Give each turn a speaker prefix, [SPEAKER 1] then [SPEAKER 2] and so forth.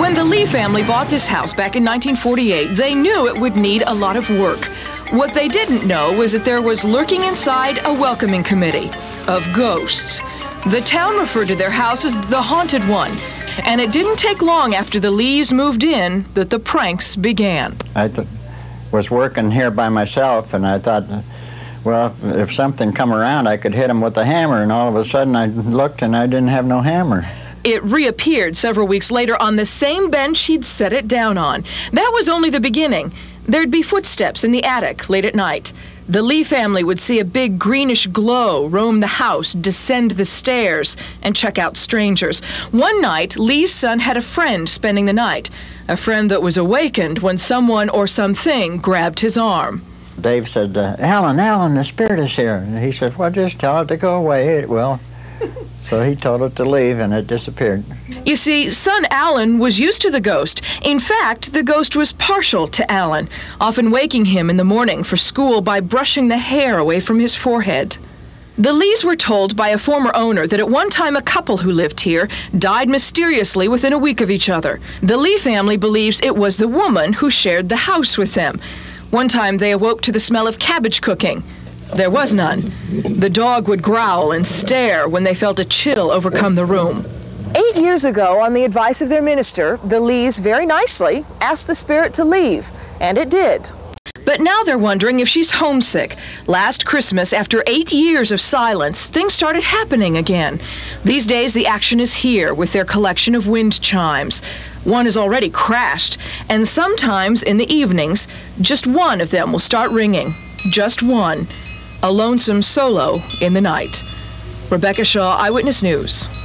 [SPEAKER 1] When the Lee family bought this house back in 1948, they knew it would need a lot of work. What they didn't know was that there was lurking inside a welcoming committee of ghosts. The town referred to their house as the Haunted One, and it didn't take long after the Lees moved in that the pranks began.
[SPEAKER 2] I was working here by myself, and I thought, well, if something come around, I could hit him with a hammer, and all of a sudden I looked and I didn't have no hammer.
[SPEAKER 1] It reappeared several weeks later on the same bench he'd set it down on. That was only the beginning. There'd be footsteps in the attic late at night. The Lee family would see a big greenish glow roam the house, descend the stairs, and check out strangers. One night, Lee's son had a friend spending the night, a friend that was awakened when someone or something grabbed his arm.
[SPEAKER 2] Dave said, Alan, the spirit is here. And he said, well, just tell it to go away, it will. So he told it to leave, and it disappeared.
[SPEAKER 1] You see, son Alan was used to the ghost. In fact, the ghost was partial to Alan, often waking him in the morning for school by brushing the hair away from his forehead. The Lees were told by a former owner that at one time a couple who lived here died mysteriously within a week of each other. The Lee family believes it was the woman who shared the house with them. One time they awoke to the smell of cabbage cooking. There was none. The dog would growl and stare when they felt a chill overcome the room. 8 years ago, on the advice of their minister, the Lees very nicely asked the spirit to leave, and it did. But now they're wondering if she's homesick. Last Christmas, after 8 years of silence, things started happening again. These days, the action is here with their collection of wind chimes. One has already crashed, and sometimes in the evenings, just one of them will start ringing. Just one. A lonesome solo in the night. Rebecca Shaw, Eyewitness News.